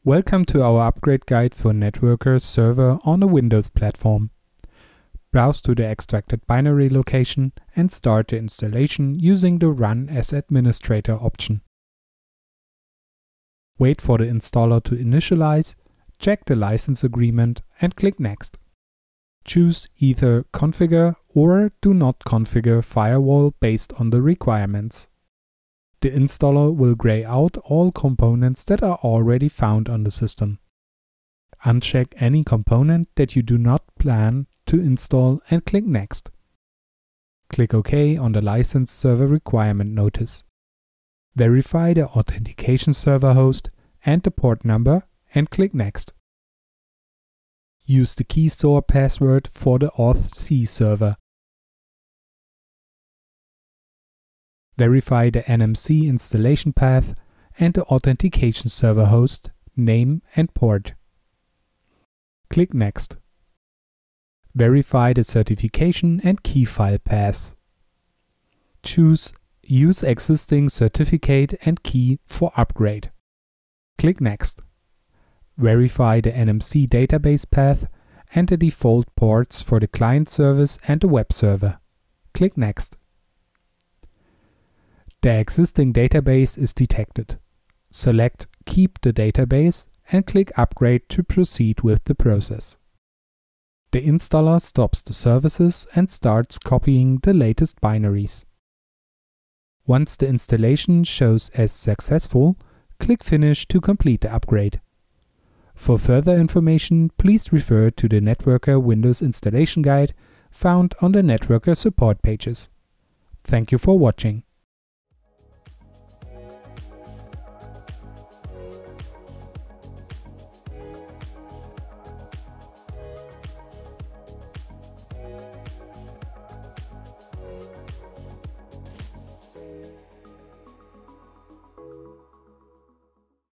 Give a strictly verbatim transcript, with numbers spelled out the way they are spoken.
Welcome to our upgrade guide for NetWorker server on a Windows platform. Browse to the extracted binary location and start the installation using the Run as Administrator option. Wait for the installer to initialize, check the license agreement and click Next. Choose either Configure or Do Not Configure Firewall based on the requirements. The installer will gray out all components that are already found on the system. Uncheck any component that you do not plan to install and click Next. Click OK on the License Server Requirement notice. Verify the authentication server host and the port number and click Next. Use the key store password for the auth C server. Verify the N M C installation path and the authentication server host, name and port. Click Next. Verify the certification and key file paths. Choose Use existing certificate and key for upgrade. Click Next. Verify the N M C database path and the default ports for the client service and the web server. Click Next. The existing database is detected. Select Keep the database and click Upgrade to proceed with the process. The installer stops the services and starts copying the latest binaries. Once the installation shows as successful, click Finish to complete the upgrade. For further information, please refer to the NetWorker Windows installation guide found on the NetWorker support pages. Thank you for watching.